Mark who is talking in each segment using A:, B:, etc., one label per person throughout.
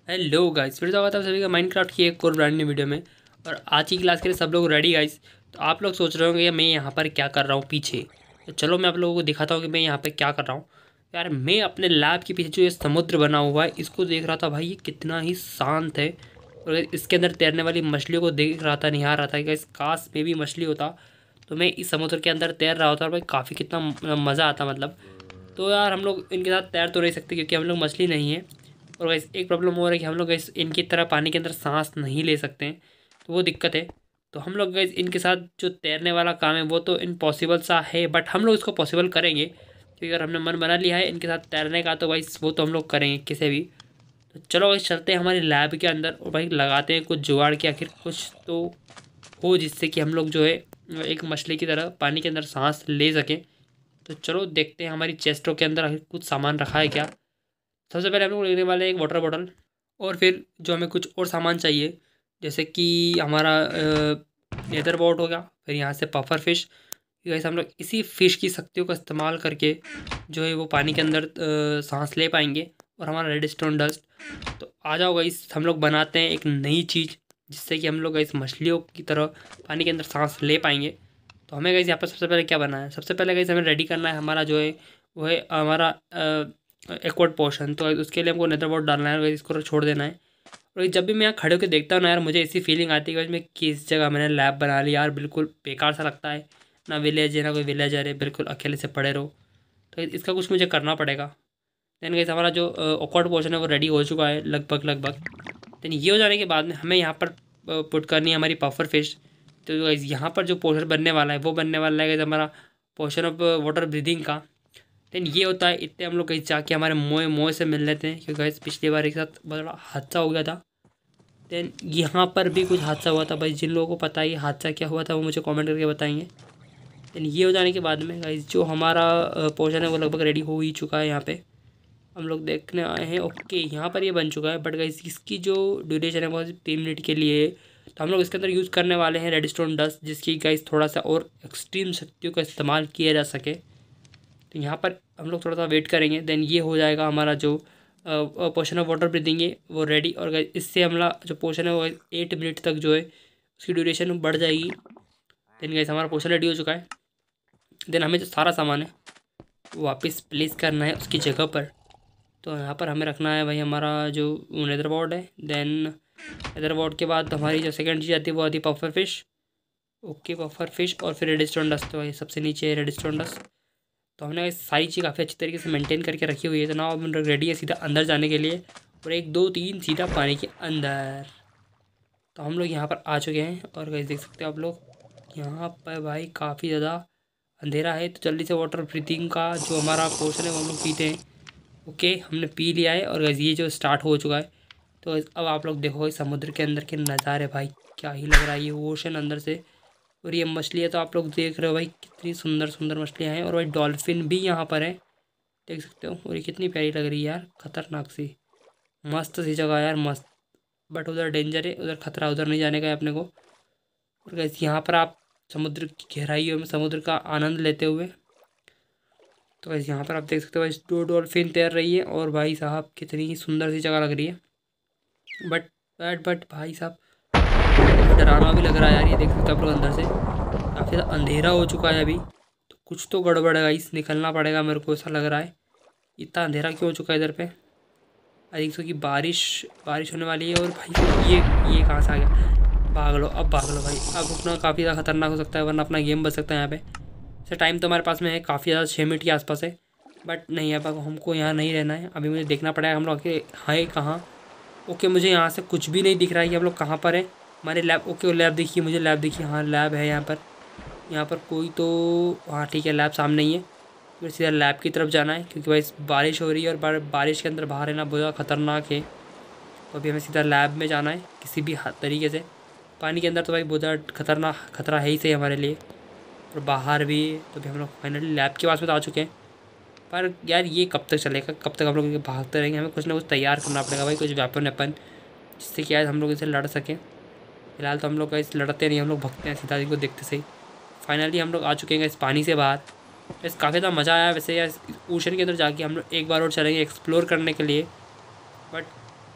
A: Hello guys, फिर स्वागत है आप सभी का माइनक्राफ्ट की एक और ब्रांड न्यू वीडियो में। और आज की क्लास के लिए सब लोग रेडी गाइस। तो आप लोग सोच रहे होंगे कि मैं यहाँ पर क्या कर रहा हूँ पीछे। तो चलो मैं आप लोगों को दिखाता हूँ कि मैं यहाँ पर क्या कर रहा हूँ। यार मैं अपने लैब के पीछे जो ये समुद्र बना हुआ है इसको देख रहा था। भाई ये कितना ही शांत है। और इसके अंदर तैरने वाली मछलियों को देख रहा था, निहार रहा था कि इस काश में भी मछली होता तो मैं इस समुद्र के अंदर तैर रहा होता। और भाई काफ़ी कितना मज़ा आता मतलब। तो यार हम लोग इनके साथ तैर तो नहीं सकते क्योंकि हम लोग मछली नहीं है। और वैसे एक प्रॉब्लम हो रहा है कि हम लोग गैस इनकी तरह पानी के अंदर सांस नहीं ले सकते हैं, तो वो दिक्कत है। तो हम लोग गैस इनके साथ जो तैरने वाला काम है वो तो इम्पॉसिबल सा है, बट हम लोग इसको पॉसिबल करेंगे क्योंकि अगर हमने मन बना लिया है इनके साथ तैरने का तो भाई वो तो हम लोग करेंगे किसे भी। तो चलो भाई चलते हैं हमारी लैब के अंदर और भाई लगाते हैं कुछ जुगाड़ के, आखिर कुछ तो हो जिससे कि हम लोग जो है एक मछली की तरह पानी के अंदर सांस ले सकें। तो चलो देखते हैं हमारी चेस्टों के अंदर आखिर कुछ सामान रखा है क्या। सबसे पहले हम लोग लेने वाले हैं एक वाटर बॉटल। और फिर जो हमें कुछ और सामान चाहिए जैसे कि हमारा लेदर बोट हो गया, फिर यहाँ से पफर फिश। वैसे हम लोग इसी फिश की शक्तियों का इस्तेमाल करके जो है वो पानी के अंदर सांस ले पाएंगे। और हमारा रेड स्टोन डस्ट। तो आ जाओ गाइस, हम लोग बनाते हैं एक नई चीज़ जिससे कि हम लोग इस मछलियों की तरह पानी के अंदर सांस ले पाएंगे। तो हमें गाइस यहाँ पर सबसे पहले क्या बनाना है, सबसे पहले गाइस हमें रेडी करना है हमारा जो है वो है हमारा एक्वाड पोर्शन। तो उसके लिए हमको नेदर बोट डालना है, इसको छोड़ देना है। और जब भी मैं यहाँ खड़े होकर देखता हूँ ना यार, मुझे ऐसी फीलिंग आती है कि मैं किस जगह मैंने लैब बना लिया यार। बिल्कुल बेकार सा लगता है, ना विलेज है ना कोई विलेजर है, बिल्कुल अकेले से पड़े रहो। तो इसका कुछ मुझे करना पड़ेगा। देन गाइस हमारा जो ऑकवर्ड पोर्शन है वो रेडी हो चुका है लगभग लगभग। देन ये हो जाने के बाद में हमें यहाँ पर पुट करनी है हमारी पफर फिश। तो गाइस यहाँ पर जो पोर्शन बनने वाला है वो बनने वाला है गाइस हमारा पोर्शन ऑफ वाटर ब्रीदिंग का। देन ये होता है, इतने हम लोग कहीं जाके हमारे मोए मोए से मिल लेते हैं क्योंकि गाइस पिछली बार एक साथ बड़ा हादसा हो गया था। देन यहाँ पर भी कुछ हादसा हुआ था भाई, जिन लोगों को पता है ये हादसा क्या हुआ था वो मुझे कमेंट करके बताएंगे। देन ये हो जाने के बाद में गाइस जो हमारा पोर्शन है वो लगभग रेडी हो ही चुका है। यहाँ पे हम लोग देखने आए हैं, ओके यहाँ पर ये बन चुका है। बट गाइस इसकी जो ड्यूरेशन है वो 3 मिनट के लिए है। तो हम लोग इसके अंदर यूज़ करने वाले हैं रेडस्टोन डस्ट, जिसकी गाइस थोड़ा सा और एक्सट्रीम शक्तियों का इस्तेमाल किया जा सके। तो यहाँ पर हम लोग थोड़ा सा वेट करेंगे। देन ये हो जाएगा हमारा जो पोर्शन ऑफ वाटर ब्रीदिंग है वो रेडी। और गाइस इससे हमारा जो पोर्शन है वो 8 मिनट तक जो है उसकी ड्यूरेशन बढ़ जाएगी। देन गाइस हमारा पोर्शन रेडी हो चुका है। देन हमें जो सारा सामान है वो वापस प्लेस करना है उसकी जगह पर। तो यहाँ पर हमें रखना है भाई हमारा जो नेदर बोर्ड है। देन नेदर बोर्ड के बाद हमारी जो सेकंड चीज़ आती है वो आती है puffer fish. Okay puffer fish और फिर रेडस्टोन डस्ट। तो भाई सबसे नीचे है रेडस्टोन डस्ट। तो हमने ये सारी चीज़ काफ़ी अच्छी तरीके से मेंटेन करके रखी हुई है। तो ना अब हम रेडी है सीधा अंदर जाने के लिए। और 1 2 3 सीधा पानी के अंदर। तो हम लोग यहाँ पर आ चुके हैं और गाइस देख सकते हो आप लोग यहाँ पर भाई काफ़ी ज़्यादा अंधेरा है। तो जल्दी से वाटर ब्रीथिंग का जो हमारा पोर्शन है वो हम लोग पीते हैं। ओके हमने पी लिया है और गाइस ये जो स्टार्ट हो चुका है। तो गाइस अब आप लोग देखो इस समुद्र के अंदर के नज़ारे, भाई क्या ही लग रहा है ये ओशन अंदर से। और ये मछली है तो आप लोग देख रहे हो भाई कितनी सुंदर सुंदर मछलियाँ हैं। और भाई डॉल्फिन भी यहाँ पर है, देख सकते हो। और ये कितनी प्यारी लग रही है यार, खतरनाक सी मस्त सी जगह यार, मस्त। बट उधर डेंजर है, उधर खतरा, उधर नहीं जाने का है अपने को। और गाइस यहाँ पर आप समुद्र की गहराइयों में समुद्र का आनंद लेते हुए, तो गाइस यहाँ पर आप देख सकते हो भाई 2 डॉल्फिन तैर रही है। और भाई साहब कितनी ही सुंदर सी जगह लग रही है। बट भाई साहब डरावना भी लग रहा है यार, ये देख सकते हो आप लोग अंदर से काफ़ी ज़्यादा अंधेरा हो चुका है अभी। तो कुछ तो गड़बड़ है गाइस, निकलना पड़ेगा मेरे को, ऐसा लग रहा है। इतना अंधेरा क्यों हो चुका है इधर पे। आई थिंक सो कि बारिश बारिश होने वाली है। और भाई ये कहाँ से आ गया, भाग लो अब, भाग लो भाई अब रुकना काफ़ी ज़्यादा खतरनाक हो सकता है, वरना अपना गेम बच सकता है यहाँ पे। से टाइम तो हमारे पास में है काफ़ी ज़्यादा, 6 मिनट के आसपास है। बट नहीं अब हमको यहाँ नहीं रहना है, अभी मुझे देखना पड़ेगा हम लोग आके हैं कहाँ। ओके मुझे यहाँ से कुछ भी नहीं दिख रहा है कि हम लोग कहाँ पर है। हमारे लैब, ओके लैब दिखी मुझे, लैब दिखी, हाँ लैब है यहाँ पर। यहाँ पर कोई तो, हाँ ठीक है लैब सामने ही है। फिर सीधा लैब की तरफ जाना है क्योंकि भाई बारिश हो रही है और बारिश के अंदर बाहर रहना बहुत ज़्यादा खतरनाक है। तो अभी हमें सीधा लैब में जाना है किसी भी तरीके से। पानी के अंदर तो भाई बहुत ज़्यादा खतरनाक खतरा है ही सही हमारे लिए, और बाहर भी। तो अभी हम लोग फाइनली लैब के पास में तो आ चुके हैं। पर यार ये कब तक चलेगा, कब तक हम लोग ये भागते रहेंगे। हमें कुछ ना कुछ तैयार करना पड़ेगा भाई, कुछ वेपन जिससे कि यार हम लोग इसे लड़ सकें। फिलहाल तो हम लोग इस लड़ते नहीं, हम लोग भगते हैं सीधा इनको देखते सही। फाइनली हम लोग आ चुके हैं इस पानी से बाहर। इस काफ़ी ज़्यादा मज़ा आया वैसे यार, ओशन के अंदर जाके हम लोग एक बार और चलेंगे एक्सप्लोर करने के लिए। बट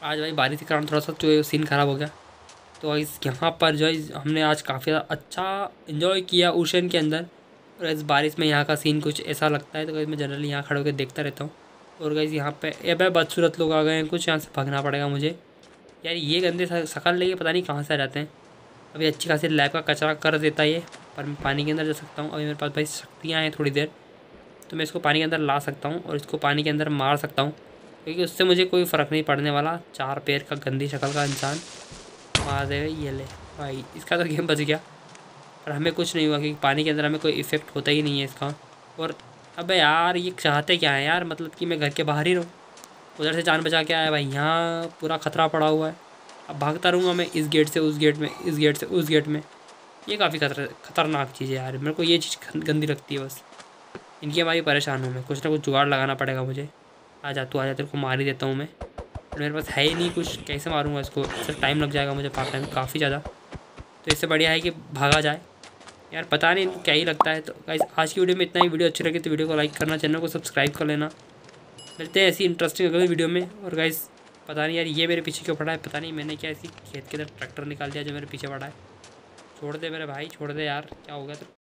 A: आज भाई बारिश के कारण थोड़ा सा जो सीन ख़राब हो गया। तो इस यहाँ पर जो है हमने आज काफ़ी ज़्यादा अच्छा इन्जॉय किया ओशन के अंदर। और इस बारिश में यहाँ का सीन कुछ ऐसा लगता है, तो गाइस मैं जनरली यहाँ खड़े होकर देखता रहता हूँ। और गाइस यहाँ पे ये भाई बदसूरत लोग आ गए हैं कुछ, यहाँ से भागना पड़ेगा मुझे यार। ये गंदे शकल लेके पता नहीं कहाँ से आ जाते हैं। अभी अच्छी खासी लैब का कचरा कर देता है ये, पर मैं पानी के अंदर जा सकता हूँ। अभी मेरे पास भाई शक्तियाँ हैं थोड़ी देर, तो मैं इसको पानी के अंदर ला सकता हूँ और इसको पानी के अंदर मार सकता हूँ, क्योंकि उससे मुझे कोई फ़र्क नहीं पड़ने वाला। 4 पैर का गंदी शक्ल का इंसान मार देगा। ये ले भाई, इसका तो गेम बच गया, पर हमें कुछ नहीं हुआ क्योंकि पानी के अंदर हमें कोई इफेक्ट होता ही नहीं है इसका। और अबे यार ये चाहते क्या है यार, मतलब कि मैं घर के बाहर ही रहूँ। उधर से जान बचा के आया भाई, यहाँ पूरा खतरा पड़ा हुआ है। अब भागता रहूँगा मैं इस गेट से उस गेट में, इस गेट से उस गेट में। ये काफ़ी खतरनाक चीज़ है यार, मेरे को ये चीज़ गंदी लगती है बस। इनकी हमारी परेशान हूँ मैं, कुछ ना कुछ जुगाड़ लगाना पड़ेगा मुझे। आ जा तू, आ जा, तेरे को मार ही देता हूँ मैं। मेरे पास है ही नहीं कुछ, कैसे मारूंगा इसको, इससे टाइम लग जाएगा मुझे भागने में काफ़ी ज़्यादा। तो इससे बढ़िया है कि भागा जाए यार, पता नहीं क्या ही लगता है। तो गाइस आज की वीडियो में इतना ही। वीडियो अच्छी लगी तो वीडियो को लाइक करना, चैनल को सब्सक्राइब कर लेना। मिलते हैं ऐसी इंटरेस्टिंग अगली वीडियो में। और गाइस पता नहीं यार ये मेरे पीछे क्यों पड़ा है, पता नहीं मैंने क्या ऐसी खेत के अंदर ट्रैक्टर निकाल दिया जो मेरे पीछे पड़ा है। छोड़ दे मेरे भाई, छोड़ दे यार, क्या हो गया तो।